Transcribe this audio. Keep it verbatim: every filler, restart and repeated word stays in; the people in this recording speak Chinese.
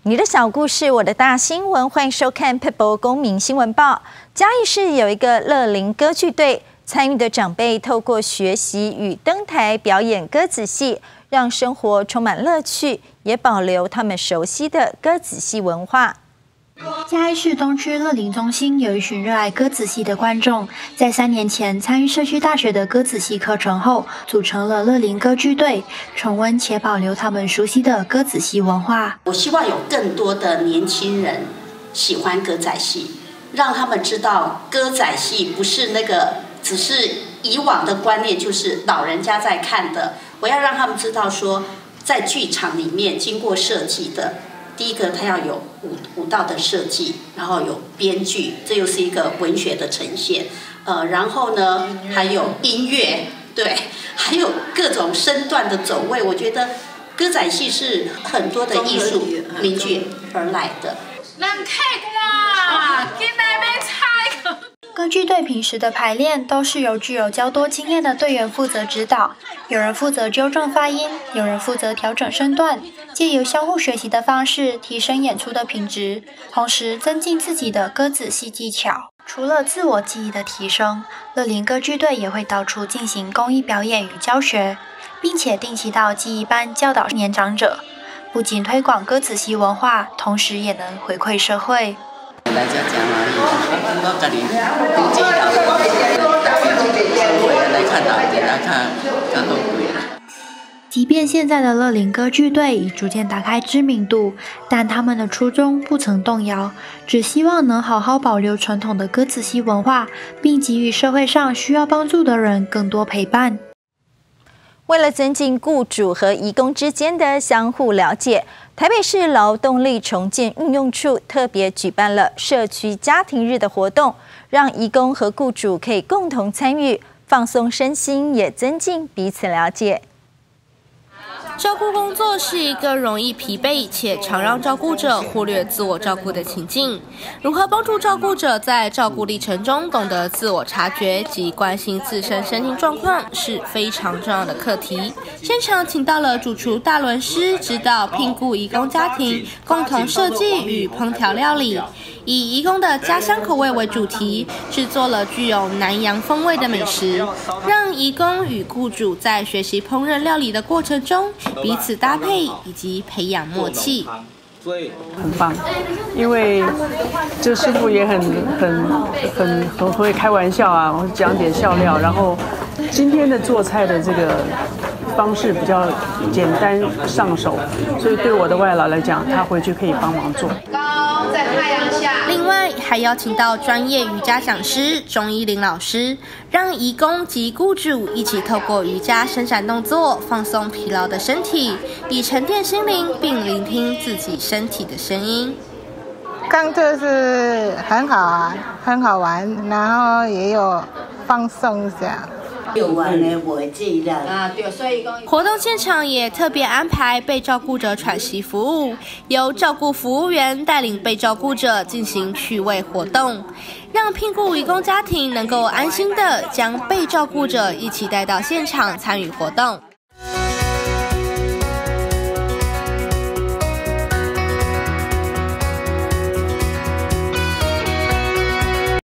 你的小故事，我的大新闻，欢迎收看 People 公民新闻报。嘉义市有一个乐龄歌剧队，参与的长辈透过学习与登台表演歌仔戏，让生活充满乐趣，也保留他们熟悉的歌仔戏文化。 嘉义市东区乐龄中心有一群热爱歌仔戏的观众，在三年前参与社区大学的歌仔戏课程后，组成了乐龄歌剧队，重温且保留他们熟悉的歌仔戏文化。 我希望有更多的年轻人喜欢歌仔戏，让他们知道歌仔戏不是那个只是以往的观念，就是老人家在看的。我要让他们知道说，在剧场里面经过设计的。第一个，它要有舞舞蹈的设计，然后有编剧，这又是一个文学的呈现。呃，然后呢，还有音乐，对，还有各种身段的走位。我觉得歌仔戏是很多的艺术名剧而来的。 歌剧队平时的排练都是由具有较多经验的队员负责指导，有人负责纠正发音，有人负责调整身段，借由相互学习的方式提升演出的品质，同时增进自己的歌仔戏技巧。除了自我技艺的提升，乐龄歌剧队也会到处进行公益表演与教学，并且定期到技艺班教导年长者，不仅推广歌仔戏文化，同时也能回馈社会。 来遮真欢喜，我家己顶一头，大家社会来看到，大家较较多贵啦。 即便现在的乐龄歌剧队已逐渐打开知名度，但他们的初衷不曾动摇，只希望能好好保留传统的歌仔戏文化，并给予社会上需要帮助的人更多陪伴。 为了增进雇主和移工之间的相互了解，台北市劳动力重建运用处特别举办了社区家庭日的活动，让移工和雇主可以共同参与，放松身心，也增进彼此了解。 照顾工作是一个容易疲惫且常让照顾者忽略自我照顾的情境。如何帮助照顾者在照顾历程中懂得自我察觉及关心自身身心状况，是非常重要的课题。现场请到了主厨大伦师，指导聘雇移工家庭共同设计与烹调料理，以移工的家乡口味为主题，制作了具有南洋风味的美食，让移工与雇主在学习烹饪料理的过程中彼此搭配以及培养默契。 很棒，因为这师傅也很很很很会开玩笑啊，我讲点笑料。然后今天的做菜的这个方式比较简单上手，所以对我的外劳来讲，他回去可以帮忙做。 高在太阳下。另外还邀请到专业瑜伽讲师钟依玲老师，让移工及雇主一起透过瑜伽伸展动作放松疲劳的身体，以沉淀心灵，并聆听自己身体的声音。 刚就是很好啊，很好玩，然后也有放松一下。 活动现场也特别安排被照顾者喘息服务，由照顾服务员带领被照顾者进行趣味活动，让聘雇移工家庭能够安心的将被照顾者一起带到现场参与活动。